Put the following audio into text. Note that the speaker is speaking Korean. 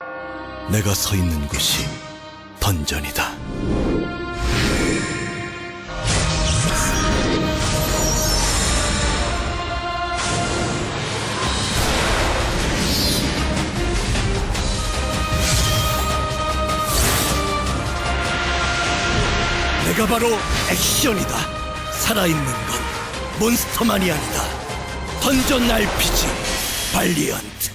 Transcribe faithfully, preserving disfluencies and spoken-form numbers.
내가 서 있는 곳이 던전이다. 내가 바로 액션이다. 살아있는 건 몬스터만이 아니다. 던전 알피지 발리언트.